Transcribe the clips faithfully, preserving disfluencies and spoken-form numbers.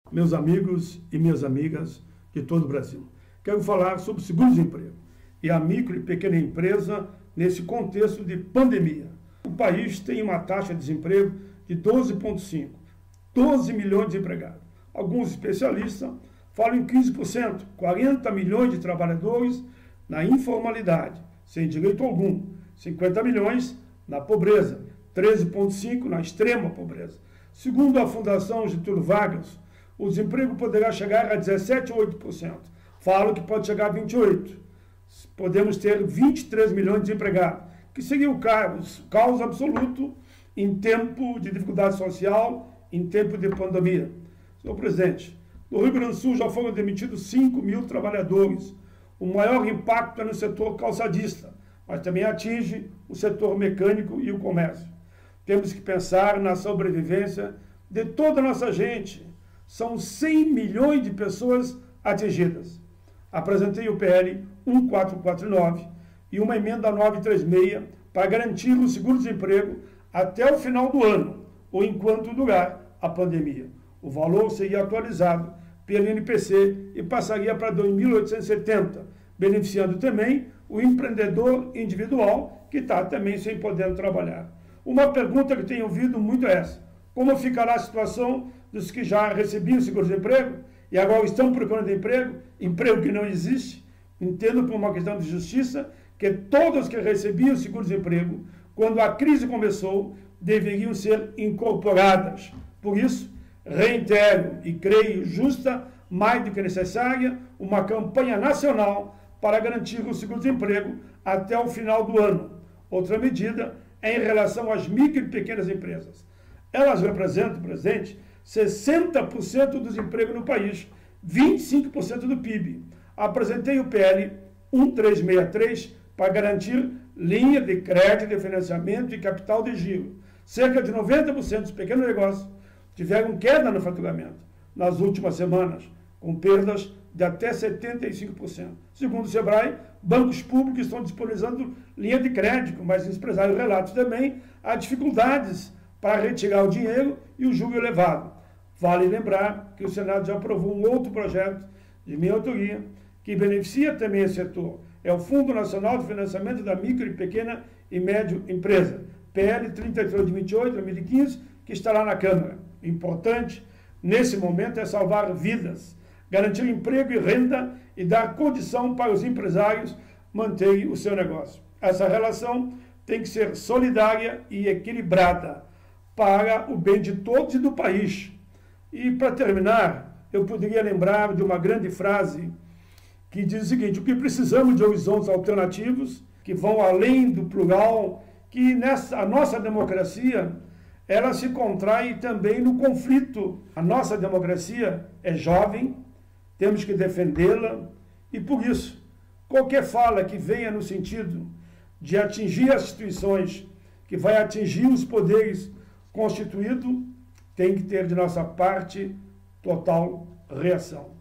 meus amigos e minhas amigas de todo o Brasil. Quero falar sobre seguro-desemprego e a micro e pequena empresa nesse contexto de pandemia. O país tem uma taxa de desemprego de doze vírgula cinco, doze milhões de empregados. Alguns especialistas falam em quinze por cento, quarenta milhões de trabalhadores na informalidade, sem direito algum, cinquenta milhões na pobreza, treze vírgula cinco na extrema pobreza. Segundo a Fundação Getúlio Vargas, o desemprego poderá chegar a dezessete vírgula oito por cento. Falo que pode chegar a vinte e oito por cento. Podemos ter vinte e três milhões de desempregados, que seria o caos, caos absoluto em tempo de dificuldade social, em tempo de pandemia. Senhor presidente, no Rio Grande do Sul já foram demitidos cinco mil trabalhadores. O maior impacto é no setor calçadista, mas também atinge o setor mecânico e o comércio. Temos que pensar na sobrevivência de toda a nossa gente. São cem milhões de pessoas atingidas. Apresentei o P L um quatro quatro nove e uma emenda novecentos e trinta e seis para garantir o seguro-desemprego até o final do ano, ou enquanto durar a pandemia. O valor seria atualizado pelo I N P C e passaria para dois mil oitocentos e setenta, beneficiando também o empreendedor individual que está também sem poder trabalhar. Uma pergunta que tenho ouvido muito é essa: como ficará a situação dos que já recebiam seguro-desemprego e agora estão procurando emprego, emprego que não existe? Entendo por uma questão de justiça que todos que recebiam seguro-desemprego, quando a crise começou, deveriam ser incorporadas. Por isso, reitero e creio justa, mais do que necessária, uma campanha nacional para garantir o seguro-desemprego até o final do ano. Outra medida é em relação às micro e pequenas empresas. Elas representam, presidente, sessenta por cento dos empregos no país, vinte e cinco por cento do P I B. Apresentei o P L um três seis três para garantir linha de crédito, de financiamento e capital de giro. Cerca de noventa por cento dos pequenos negócios tiveram queda no faturamento nas últimas semanas, com perdas de até setenta e cinco por cento. Segundo o Sebrae, bancos públicos estão disponibilizando linha de crédito, mas os empresários relatam também há dificuldades para retirar o dinheiro e o juro elevado. Vale lembrar que o Senado já aprovou um outro projeto de minha autoria que beneficia também esse setor. É o Fundo Nacional de Financiamento da Micro e Pequena e Média Empresa, P L trinta e três de vinte e oito de dois mil e quinze, que está lá na Câmara. Importante, nesse momento, é salvar vidas, garantir emprego e renda e dar condição para os empresários manterem o seu negócio. Essa relação tem que ser solidária e equilibrada para o bem de todos e do país. E, para terminar, eu poderia lembrar de uma grande frase que diz o seguinte: o que precisamos de horizontes alternativos que vão além do plural, que nessa, a nossa democracia, ela se contrai também no conflito. A nossa democracia é jovem, temos que defendê-la, e por isso, qualquer fala que venha no sentido de atingir as instituições, que vai atingir os poderes constituídos, tem que ter de nossa parte total reação.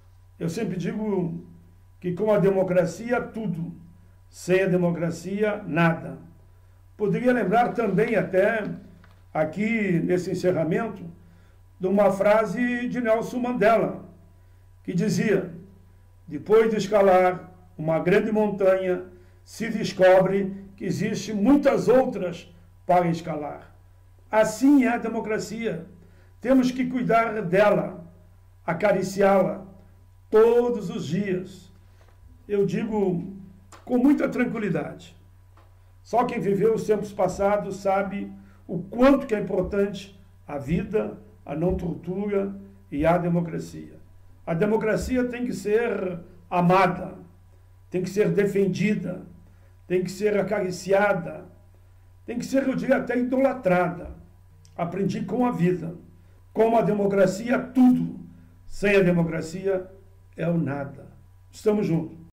Eu sempre digo que com a democracia tudo, sem a democracia nada. Poderia lembrar também até, aqui nesse encerramento, de uma frase de Nelson Mandela, que dizia: depois de escalar uma grande montanha, se descobre que existem muitas outras para escalar. Assim é a democracia. Temos que cuidar dela, acariciá-la todos os dias. Eu digo com muita tranquilidade. Só quem viveu os tempos passados sabe o quanto que é importante a vida, a não tortura e a democracia. A democracia tem que ser amada, tem que ser defendida, tem que ser acariciada, tem que ser, eu diria, até idolatrada. Aprendi com a vida. Com a democracia, tudo. Sem a democracia, é o nada. Estamos juntos.